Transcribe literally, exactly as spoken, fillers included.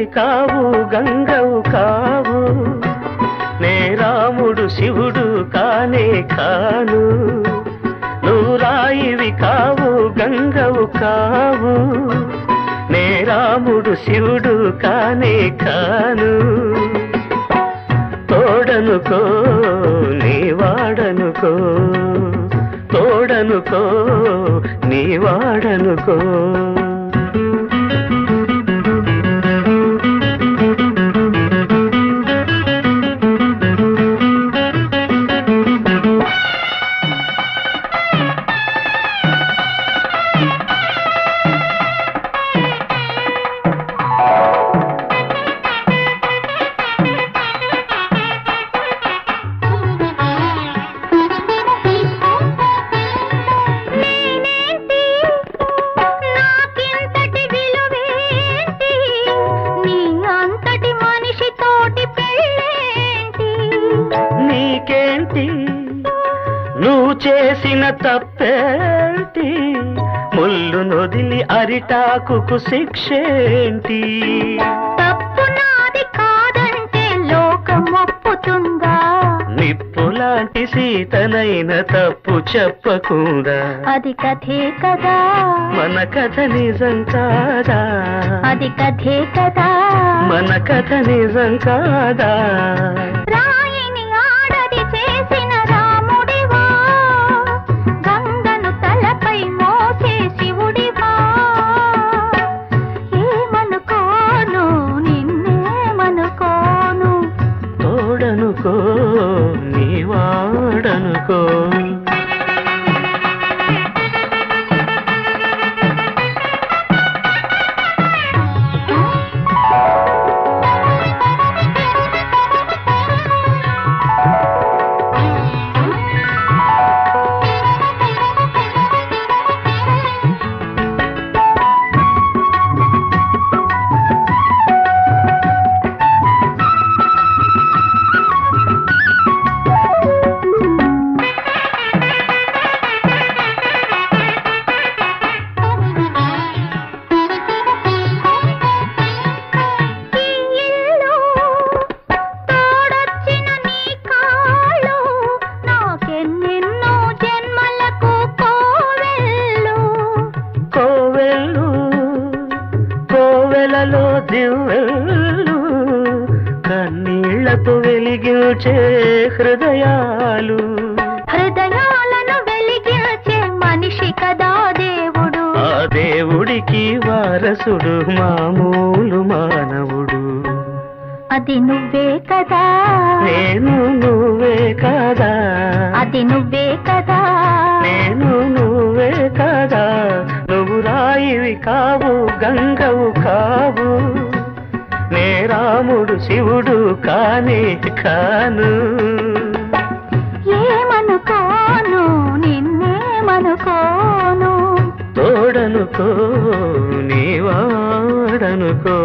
కావు గంగవు కావు నే రాముడు శివుడు కానే కాను నువ్వు రాయివి కావు గంగవు కావు నే రాముడు శివుడు కానే కాను తోడనుకో నీ వాడనుకో తోడనుకో నీ వాడనుకో నువ్వు చేసిన తప్పేంటి ముళ్ళు నొదిలి అరిటాకుకు శిక్షేంటి తప్పు నాది కాదంటే లోకం ఒప్పుతుందా నిప్పులాంటి సీతనైన తప్పు చెప్పకుండా అది కథే కదా మన కథ నిజం కాదా అది కథే కదా మన కథ నిజం కాదా రాయిని ఆడది చేసిన రాముడివా గంగను తలపై మోసే శివుడివా ఏమనుకోను నిన్నేమనుకోను తోడనుకో నీ వాడనుకో దివ్వెలు కన్నీళ్లతో వెలిగించే హృదయాలు హృదయాలను వెలిగించే మనిషి కదా దేవుడు ఆ దేవుడికి వారసుడు మామూలు మానవుడు అది నువ్వే కదా నేను నువ్వే కదా అది నువ్వే కదా నేను నువ్వే కదా నువ్వు రాయివి కావు గంగవు కావు నే రాముడు శివుడు కానే కాను ఏమనుకోను నిన్నేమనుకోను తోడనుకో నీ వాడనుకో